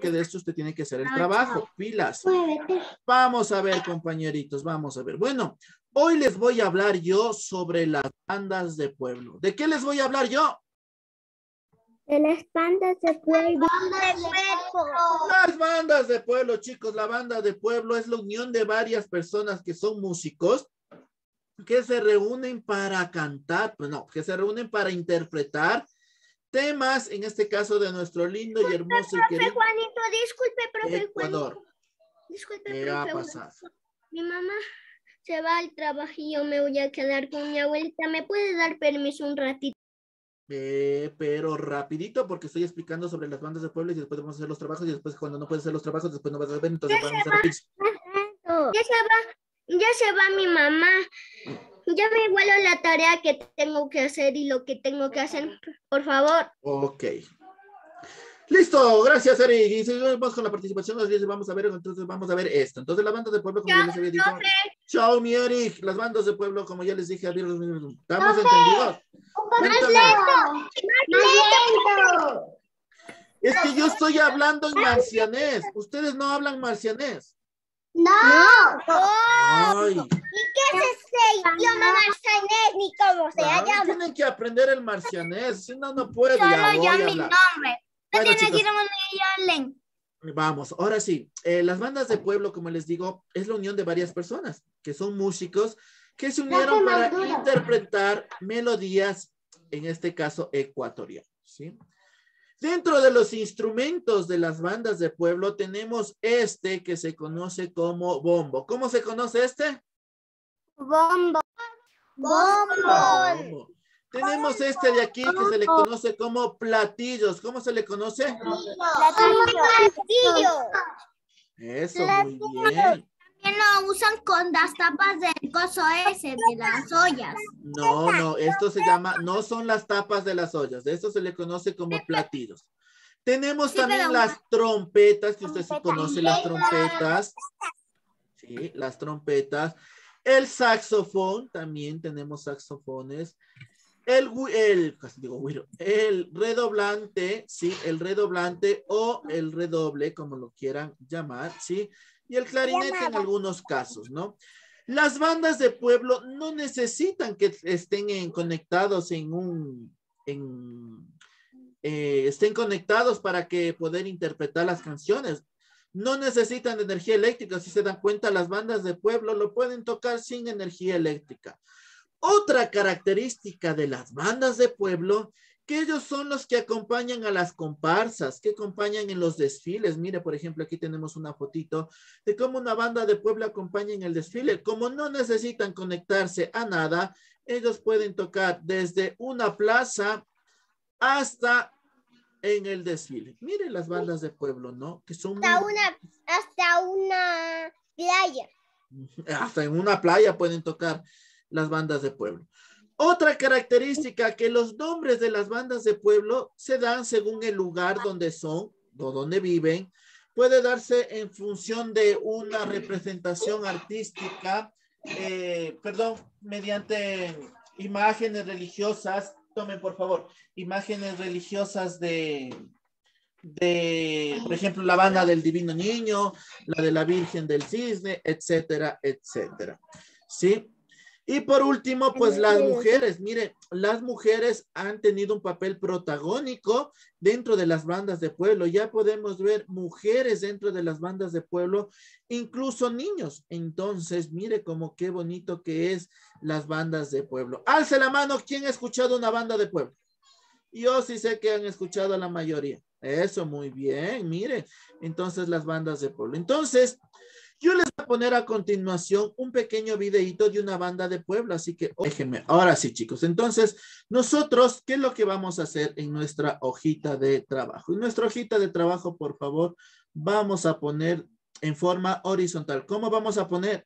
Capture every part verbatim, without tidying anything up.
porque de esto usted tiene que hacer el trabajo. Pilas. Vamos a ver, compañeritos, vamos a ver. Bueno, hoy les voy a hablar yo sobre las bandas de pueblo. ¿De qué les voy a hablar yo? De las bandas de pueblo. Las bandas de pueblo, chicos. La banda de pueblo es la unión de varias personas que son músicos que se reúnen para cantar, pues no, que se reúnen para interpretar temas, en este caso de nuestro lindo y hermoso y Profe querido Juanito, disculpe, profe Ecuador. Juanito. Disculpe, ¿Qué profe ha pasado? Mi mamá se va al trabajo y yo me voy a quedar con mi abuelita. ¿Me puede dar permiso un ratito? Eh, pero rapidito, porque estoy explicando sobre las bandas de pueblo y después vamos a hacer los trabajos y después cuando no puedes hacer los trabajos, después no vas a ver, entonces Ya vamos a se hacer va, ya se va, ya se va mi mamá. Ya me igualo la tarea que tengo que hacer y lo que tengo que hacer, por favor. Ok. Listo, gracias, Eric. Y seguimos con la participación. Vamos a ver, entonces vamos a ver esto. Entonces, las bandas de pueblo, como Chao, ya les había dicho. profe. Chao, mi Eric. Las bandas de pueblo, como ya les dije, ¿estamos Profe, entendidos? Más lento, más lento. Es que yo estoy hablando en marcianés. Ustedes no hablan marcianés. No. Ay. ¿Y qué es ese idioma marcianés? Ni cómo se Claro, llama. tienen que aprender el marcianés. Si no, no puedo. Solo Ya voy yo a mi hablar. nombre. No Bueno, tiene chicos. que ir a hablen. Vamos, ahora sí. Eh, las bandas de pueblo, como les digo, es la unión de varias personas que son músicos que se unieron para interpretar melodías, en este caso ecuatorianas, ¿sí? Dentro de los instrumentos de las bandas de pueblo tenemos este que se conoce como bombo. ¿Cómo se conoce este? Bombo. Bombo. Bombo. Tenemos este de aquí que se le conoce como platillos. ¿Cómo se le conoce? Platillo. Eso, muy bien. También lo usan con las tapas del coso ese, de las ollas. No, no, esto se llama, no son las tapas de las ollas. De esto se le conoce como platillos. Tenemos Sí, también pero- las trompetas, que usted sí conoce las trompetas. Sí, las trompetas. El saxofón, también tenemos saxofones. El, el, casi digo, güiro, el redoblante, sí, el redoblante o el redoble, como lo quieran llamar, sí. Y el clarinete en algunos casos, ¿no? Las bandas de pueblo no necesitan que estén en, conectados en un, en, eh, estén conectados para que poder interpretar las canciones. No necesitan de energía eléctrica. Si se dan cuenta, las bandas de pueblo lo pueden tocar sin energía eléctrica. Otra característica de las bandas de pueblo, que ellos son los que acompañan a las comparsas, que acompañan en los desfiles. Mire, por ejemplo, aquí tenemos una fotito de cómo una banda de pueblo acompaña en el desfile. Como no necesitan conectarse a nada, ellos pueden tocar desde una plaza hasta en el desfile. Miren las bandas de pueblo, ¿no? Que son Hasta muy... una, hasta una playa. Hasta en una playa pueden tocar las bandas de pueblo. Otra característica, que los nombres de las bandas de pueblo se dan según el lugar donde son o donde viven. Puede darse en función de una representación artística, eh, perdón, mediante imágenes religiosas. Tomen, por favor, imágenes religiosas de, de, por ejemplo, la banda del Divino Niño, la de la Virgen del Cisne, etcétera, etcétera. ¿Sí? Y por último, pues las mujeres. Mire, las mujeres han tenido un papel protagónico dentro de las bandas de pueblo. Ya podemos ver mujeres dentro de las bandas de pueblo, incluso niños. Entonces, mire como qué bonito que es las bandas de pueblo. Alce la mano, ¿quién ha escuchado una banda de pueblo? Yo sí sé que han escuchado a la mayoría. Eso, muy bien, mire. Entonces, las bandas de pueblo. Entonces, yo les voy a poner a continuación un pequeño videíto de una banda de pueblo, así que déjenme. Ahora sí, chicos. Entonces, nosotros, ¿qué es lo que vamos a hacer en nuestra hojita de trabajo? En nuestra hojita de trabajo, por favor, vamos a poner en forma horizontal. ¿Cómo vamos a poner?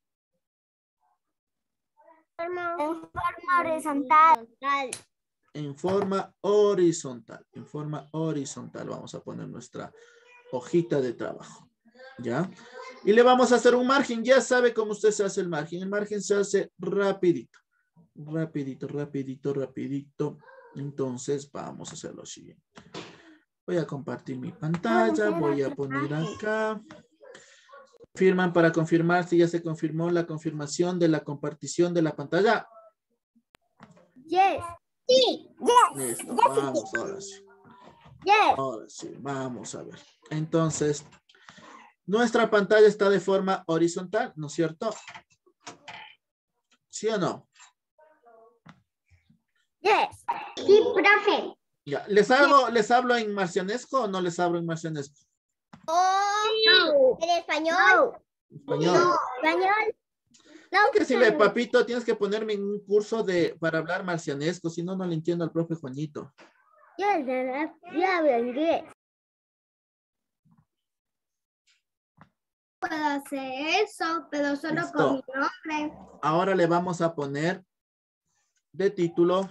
En forma horizontal. En forma horizontal. En forma horizontal vamos a poner nuestra hojita de trabajo. ¿Ya? Y le vamos a hacer un margen. Ya sabe cómo usted se hace el margen. El margen se hace rapidito. Rapidito, rapidito, rapidito. Entonces vamos a hacer lo siguiente. Voy a compartir mi pantalla. Voy a poner acá. Firman para confirmar si ya se confirmó la confirmación de la compartición de la pantalla. Yes. Sí. Yes. Listo, Yes. vamos ahora sí. Yes. Ahora sí, vamos a ver. Entonces, nuestra pantalla está de forma horizontal, ¿no es cierto? ¿Sí o no? Yes. Sí, profe. Ya, ¿les hago, les hablo en marcianesco o no les hablo en marcianesco? Oh, no. ¿En español? Español. No. ¿Español? No. Que si le, papito, tienes que ponerme en un curso de para hablar marcianesco, si no, no le entiendo al profe Juanito. Yo, yo hablo inglés. Puedo hacer eso, pero solo Listo. con mi nombre. Ahora le vamos a poner de título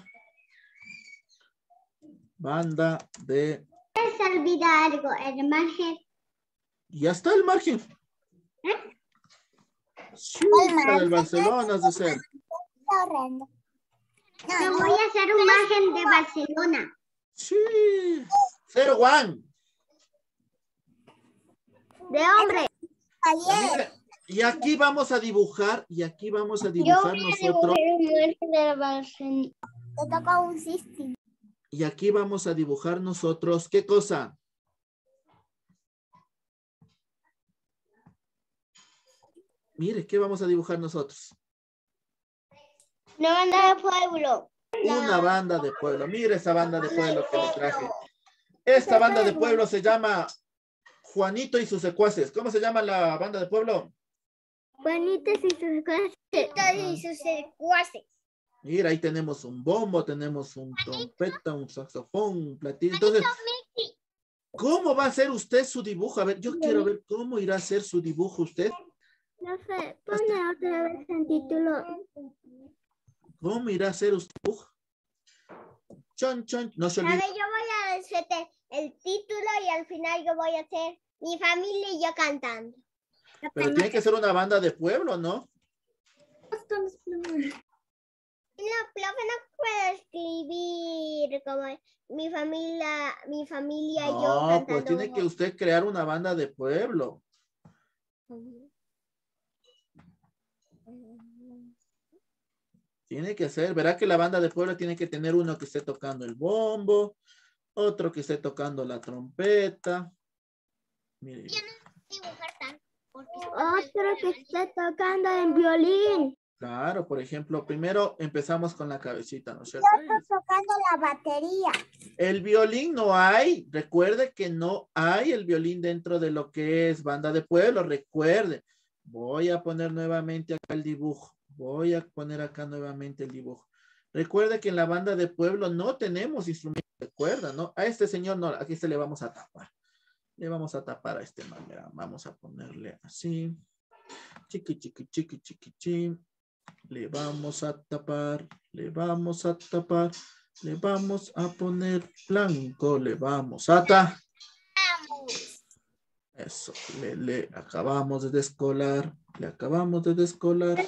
banda de... Se olvida algo, el margen. Ya está el margen. ¿Eh? Sí, la del Barcelona, es de ser. No, te voy a hacer un margen de Barcelona. Sí. Cero one. De hombre. Mire, y aquí vamos a dibujar, y aquí vamos a dibujar nosotros. Un margen de Barcelona. Te toca un sistema. Y aquí vamos a dibujar nosotros, ¿qué cosa? Mire, ¿qué vamos a dibujar nosotros? Una banda de pueblo. Una banda de pueblo. Mire esa banda de pueblo que le traje. Esta banda de pueblo se llama Juanito y sus secuaces. ¿Cómo se llama la banda de pueblo? Juanito y sus secuaces. Juanito y sus secuaces. Mira, ahí tenemos un bombo, tenemos un trompeta, un saxofón, un platillo. Entonces, ¿cómo va a hacer usted su dibujo? A ver, yo quiero ver cómo irá a hacer su dibujo usted. No sé, pone otra vez el título. ¿Cómo irá a hacer usted su dibujo? Chon, chon, no se olvide. A ver, yo voy a hacerte el título y al final yo voy a hacer mi familia y yo cantando. Pero tiene que ser una banda de pueblo, ¿no? No, profe, no puedo escribir como mi familia, mi familia y yo No, cantando. pues tiene que usted crear una banda de pueblo. Tiene que ser, verá que la banda de pueblo tiene que tener uno que esté tocando el bombo, otro que esté tocando la trompeta. Mire. Yo no sé dibujar tanto. Otro que esté tocando en violín. Claro, por ejemplo, primero empezamos con la cabecita, ¿no es cierto? Yo estoy tocando la batería. El violín no hay, recuerde que no hay el violín dentro de lo que es banda de pueblo, recuerde. Voy a poner nuevamente acá el dibujo, voy a poner acá nuevamente el dibujo. Recuerde que en la banda de pueblo no tenemos instrumentos de cuerda, ¿no? A este señor no, aquí se le vamos a tapar. Le vamos a tapar a este man, mira, vamos a ponerle así. Chiqui, chiqui, chiqui, chiqui, chiqui. Le vamos a tapar, le vamos a tapar, le vamos a poner blanco, le vamos a tapar. Eso, le, le acabamos de descolar, le acabamos de descolar.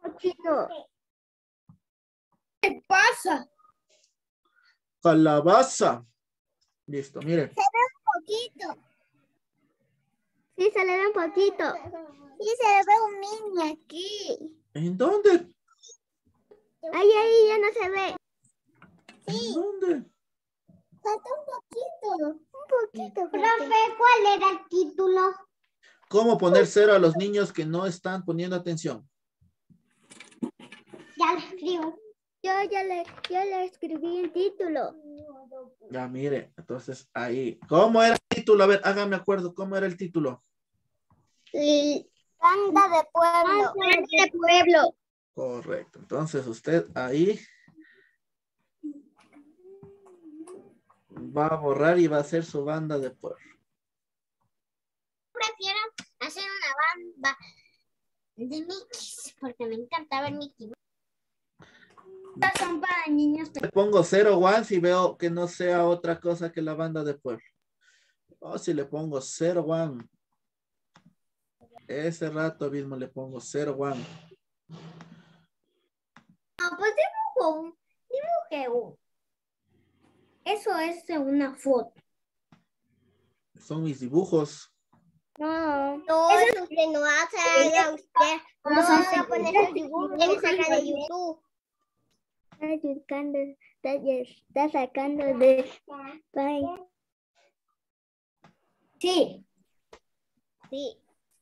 ¿Qué pasa? Calabaza. Listo, miren. Se ve un poquito. Sí, se le ve un poquito. Sí, se le ve un niño aquí. ¿En dónde? Ahí, ahí, ya no se ve. Sí. ¿En dónde? Falta un poquito. Un poquito. Profe, ¿cuál era el título? ¿Cómo poner cero a los niños que no están poniendo atención? Ya lo escribo. Yo ya le, yo le escribí el título. Ya, mire, entonces ahí. ¿Cómo era el título? A ver, hágame acuerdo, ¿cómo era el título? Banda de pueblo. Banda de pueblo. Correcto. Entonces usted ahí va a borrar y va a hacer su banda de pueblo. Prefiero hacer una banda de Mickey porque me encanta ver Mickey. Son para niños. Le pongo cero one si veo que no sea otra cosa que la banda de pueblo. O si le pongo cero one. Ese rato mismo le pongo cero one. No, pues dibujo un, dibujé un. Eso es una foto. Son mis dibujos. No, no, eso usted no hace, haga usted. No, no va a poner sus dibujos que saca de YouTube. Está sacando, está, está sacando de... Sí. Sí.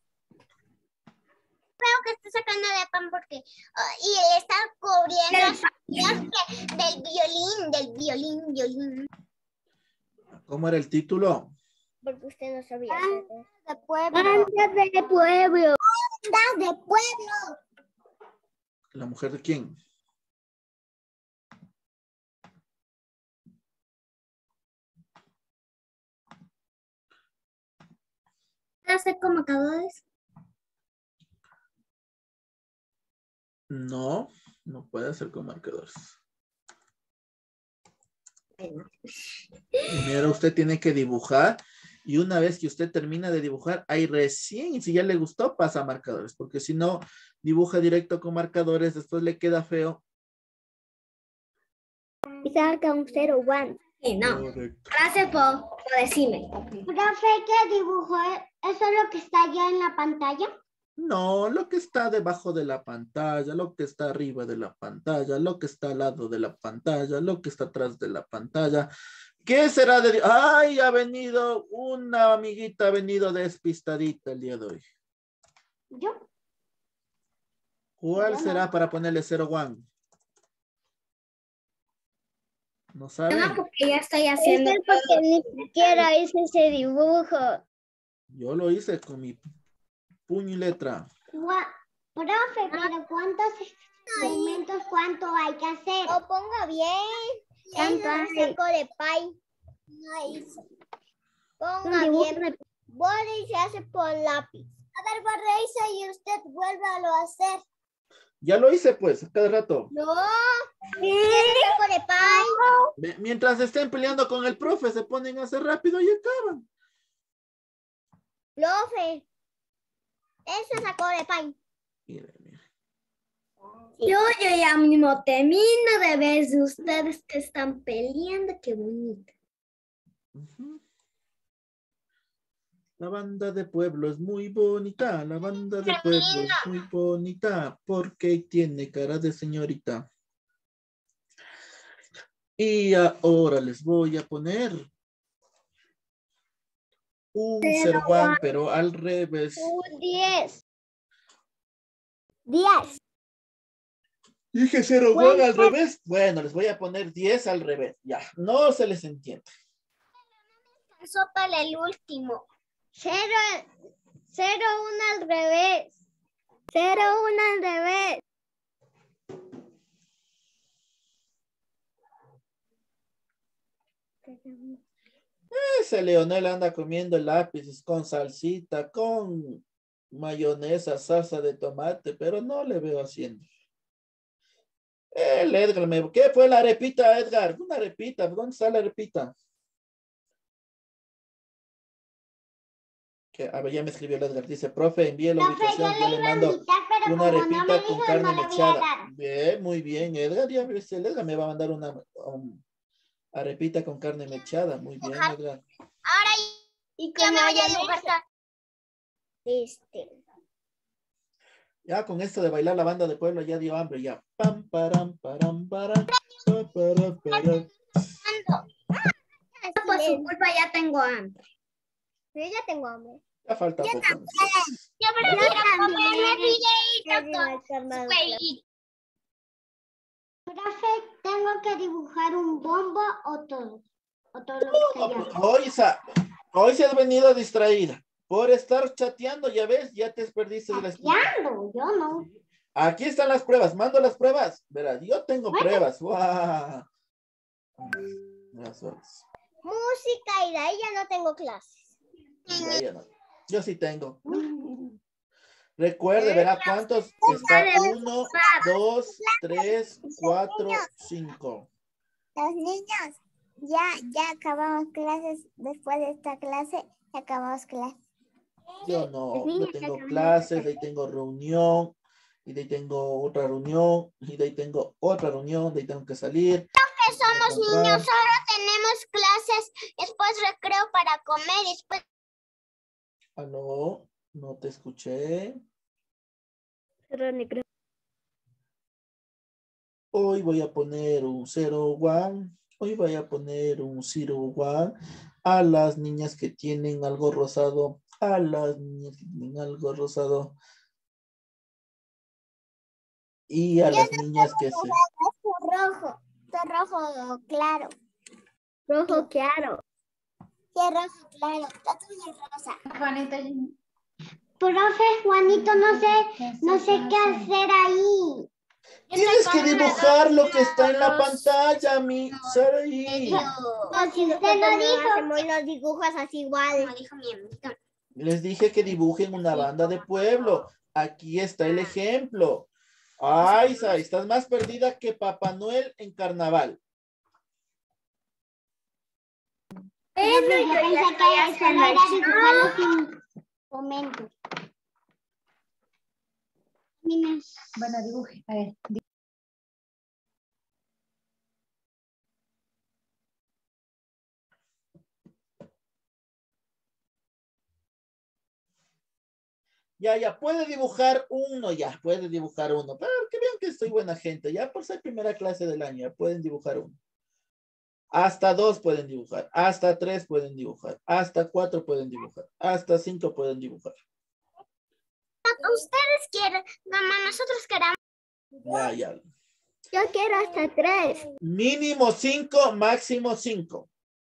Creo que está sacando de pan porque... Uh, y él está cubriendo del violín, del violín, violín. ¿Cómo era el título? Porque usted no sabía. Bandas de pueblo. Bandas de pueblo. Bandas de pueblo. ¿La mujer de quién? ¿Puede hacer como marcadores? No, no puede hacer con marcadores. Primero usted tiene que dibujar y una vez que usted termina de dibujar, ahí recién, y si ya le gustó, pasa a marcadores, porque si no, dibuja directo con marcadores, después le queda feo. Y saca un cero, one. Sí, no. Correcto. Gracias por, por decirme. Profe, ¿qué dibujó? ¿Eso es lo que está allá en la pantalla? No, lo que está debajo de la pantalla, lo que está arriba de la pantalla, lo que está al lado de la pantalla, lo que está atrás de la pantalla. ¿Qué será de... ¡Ay! Ha venido una amiguita, ha venido despistadita el día de hoy. ¿Yo? ¿Cuál Yo será no. para ponerle cero one? ¿No saben? No, porque ya estoy haciendo. Es porque ni siquiera hice ese dibujo. Yo lo hice con mi puño y letra. Gua- Profe, pero ¿cuántos segmentos cuánto hay que hacer? Lo ponga bien. ¿Cuánto hay? Saco de pay. Ponga bien. Borre y se hace por lápiz. A ver, borre y usted vuélvalo a hacer. Ya lo hice, pues, cada rato. No. ¿Sí? Saco de pay. Mientras estén peleando con el profe, se ponen a hacer rápido y acaban. Profe. Eso sacó de pay. Mire, mire. Yo, yo ya mismo termino de ver si ustedes que están peleando. Qué bonito. Uh-huh. La banda de pueblo es muy bonita. La banda de pueblo es muy bonita porque tiene cara de señorita. Y ahora les voy a poner un cero one, pero al revés. Un diez. diez. Dije cero one al revés. Bueno, les voy a poner diez al revés. Ya, no se les entiende. Sopa el último. Cero, cero, uno al revés. Cero, uno al revés. Ese Leonel anda comiendo lápices con salsita, con mayonesa, salsa de tomate, pero no le veo haciendo. El Edgar, me... ¿qué fue la arepita, Edgar? Una arepita, ¿dónde está la arepita? Que, a ver, ya me escribió el Edgar, dice, profe, envíe la Profe, ubicación, yo yo le le iba a mando invitar, pero una como arepita no me con dijo, carne no le voy a mechada. dar. Bien, muy bien, Edgar, ya ves, el Edgar me va a mandar una um, arepita con carne mechada, muy bien, Edgar. Ahora y que me vaya a dibujar. Este. Ya con esto de bailar la banda de pueblo ya dio hambre, ya. Pam, param, param, param, pa, para, para. Por su culpa ya tengo hambre. Yo ya tengo hambre. Ya falta yo poco. También. Yo prefiero comerme videíto. Profe, ¿tengo que dibujar un bombo o todo? O todo lo que está allá. Hoy, hoy se has venido distraída. Por estar chateando, ya ves, ya te perdiste de la escuela. Chateando, yo no. Aquí están las pruebas, mando las pruebas. Verás, yo tengo bueno. pruebas. ¡Wow! Música y de ahí ya no tengo clases. Ya, ya no. Yo sí tengo. Recuerde, verá cuántos está. Uno, dos, tres, cuatro, cinco. Los niños, ya, ya acabamos clases. Después de esta clase, ya acabamos clases. Yo no, yo tengo clases, de ahí tengo reunión, y de ahí tengo otra reunión, y de ahí tengo otra reunión, de ahí tengo que salir. somos niños, solo tenemos clases, después recreo para comer y después... Aló, no te escuché. Hoy voy a poner un cero one. Hoy voy a poner un cero one a las niñas que tienen algo rosado. A las niñas que tienen algo rosado. Y a las niñas que se... Rojo, rojo claro. Rojo claro. Sí, rojo claro. La tuya es rosa. Juanito. Profe, Juanito, no sé, no sé qué hacer ahí. Tienes que dibujar lo que está en la pantalla, mi Saraí. No, si usted lo dijo. Hacemos los dibujos así igual. Como dijo mi amiguito. Les dije que dibujen una banda de pueblo. Aquí está el ejemplo. Ay, Sara, estás más perdida que Papá Noel en carnaval. Pero yo pensé que eso no era dibujarlo sin momento. Bueno, dibuje, a ver. Ya, ya, puede dibujar uno, ya, puede dibujar uno. Pero que vean que soy buena gente, ya por ser primera clase del año, ya pueden dibujar uno. Hasta dos pueden dibujar, hasta tres pueden dibujar, hasta cuatro pueden dibujar, hasta cinco pueden dibujar. Ustedes quieren, mamá, nosotros queramos. Ya, ya. Yo quiero hasta tres. Mínimo cinco, máximo cinco.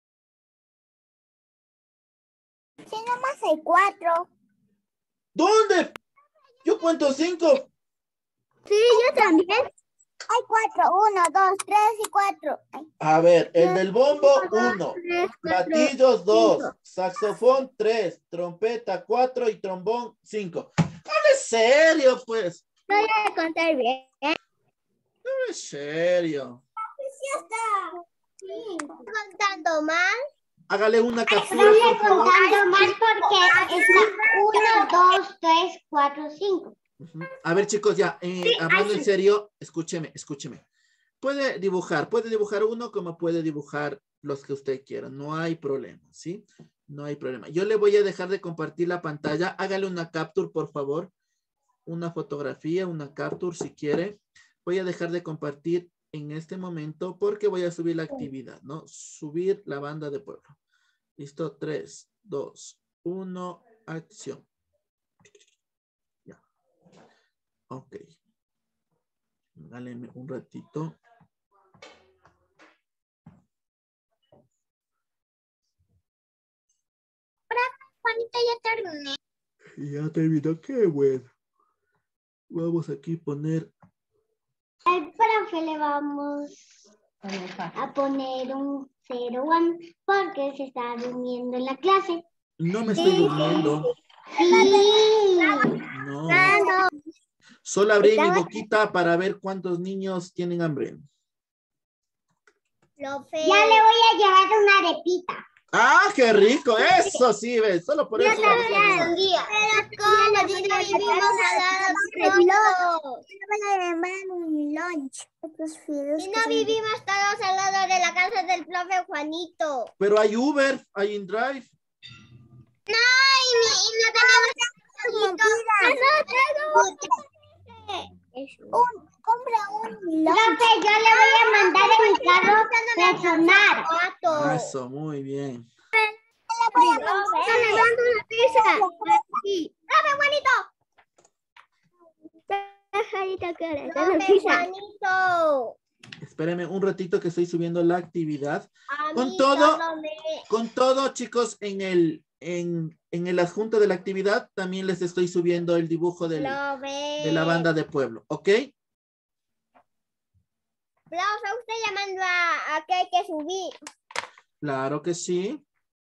Si nomás hay cuatro. ¿Dónde? Yo cuento cinco. Sí, yo también. Hay cuatro. Uno, dos, tres y cuatro. A ver, el del bombo, uno. Platillos, dos. Saxofón, tres. Trompeta, cuatro. Y trombón, cinco. No es serio, pues. No voy a contar bien. No es serio. Sí está. Sí. Contando más. Hágale una captura, Estoy por favor. contando más porque está uno, dos, tres, cuatro, cinco. Uh-huh. A ver, chicos, ya, eh, sí, hablando en serio, escúcheme, escúcheme. Puede dibujar, puede dibujar uno como puede dibujar los que usted quiera. No hay problema, ¿sí? No hay problema. Yo le voy a dejar de compartir la pantalla. Hágale una capture, por favor. Una fotografía, una capture, si quiere. Voy a dejar de compartir en este momento porque voy a subir la actividad, ¿no? Subir la banda de pueblo. Listo, tres, dos, uno, acción. Ya. Ok. Dale un ratito. Juanita, ya terminé. Ya terminó, qué bueno. Vamos aquí a poner. Al profe le vamos a poner un cero one porque se está durmiendo en la clase. No me estoy sí. durmiendo. Sí. No. Solo abrí mi boquita para ver cuántos niños tienen hambre. Profe. Ya le voy a llevar una arepita. ¡Ah, qué rico! Eso sí, ves. Solo por ya eso. Ya un día. Pero ¿cómo? Si no vivimos al lado un lunch. Si no vivimos todos al lado de la casa del profe Juanito. Pero hay Uber, hay InDrive. No, y, y no tenemos un, compra un lunch. Profe, yo le voy a mandar en mi carro personal. Ah, eso, muy bien. Le voy a mandar. Le mando una pizza. Sí. ¡Profe Juanito! Profe Juanito. Espérenme un ratito que estoy subiendo la actividad. Con todo, con todo, chicos, en el, en, en el adjunto de la actividad también les estoy subiendo el dibujo del, de la banda de pueblo, ¿ok? Profe, usted llamando a, a que hay que subir. Claro que sí.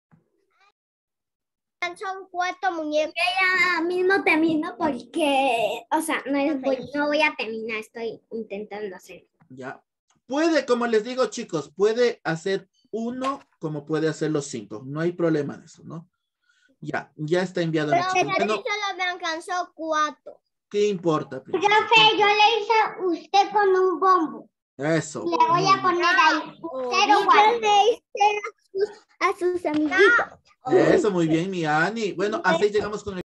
Son cuatro muñecos. Yo ya mismo termino porque, o sea, no, es, voy, no voy a terminar, estoy intentando hacer. Ya. Puede, como les digo, chicos, puede hacer uno como puede hacer los cinco. No hay problema de eso, ¿no? Ya, ya está enviado. Pero a mí solo me alcanzó cuatro. ¿Qué importa? Profe, yo le hice a usted con un bombo. Eso. Le voy a poner ahí cero one. A sus amiguitos. Eso, muy bien, mi Ani. Bueno, así llegamos con el